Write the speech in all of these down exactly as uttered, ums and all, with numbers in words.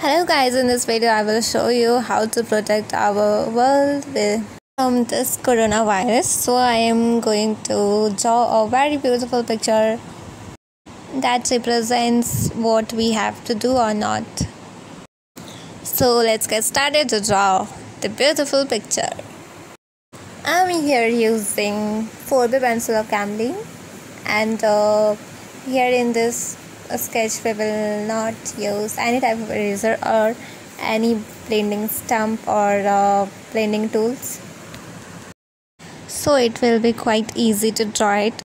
Hello guys, in this video I will show you how to protect our world with, from this coronavirus. So I am going to draw a very beautiful picture that represents what we have to do or not. So let's get started to draw the beautiful picture. I'm here using four B pencil of Camlin, and uh, here in this uh, sketch we will not use any type of eraser or any blending stump or uh, blending tools, so it will be quite easy to draw it.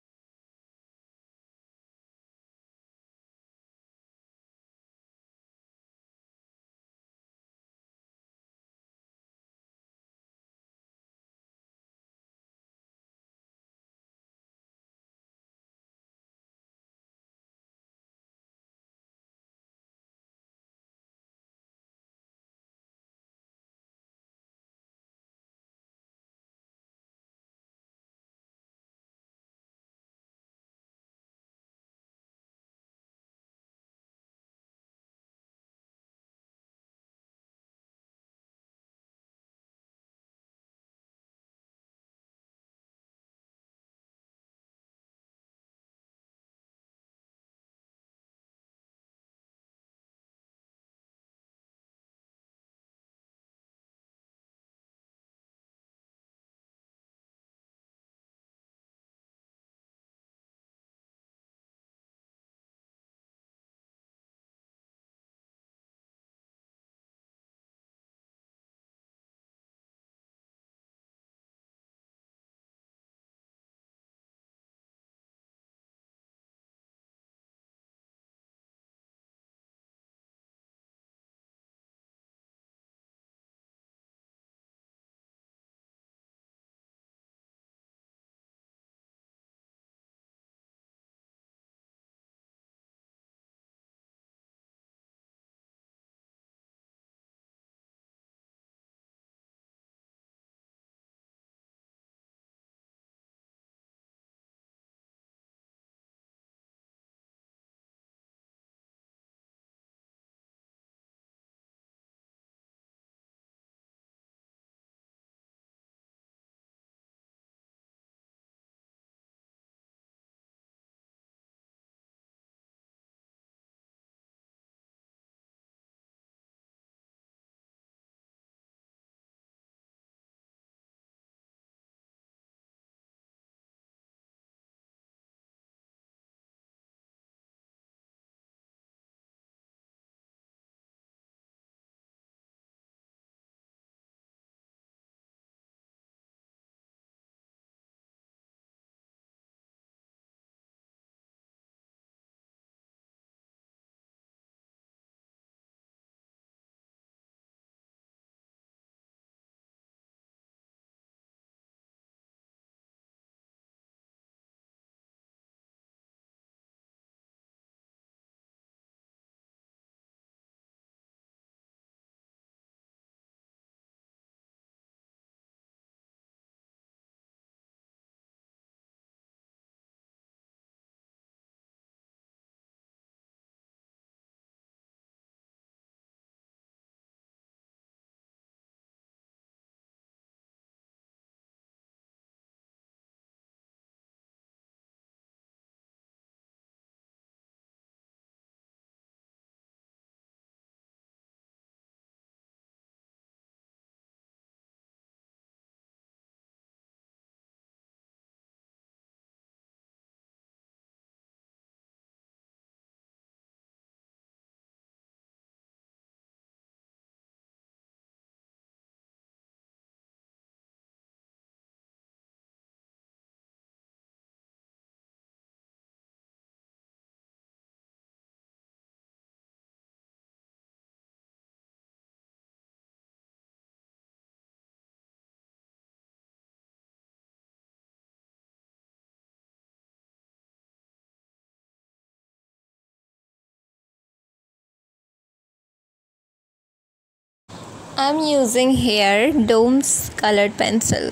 I'm using here Dome's colored pencil.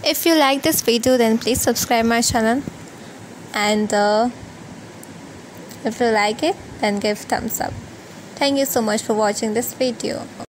If you like this video, then please subscribe my channel, and uh, if you like it, then give thumbs up. Thank you so much for watching this video.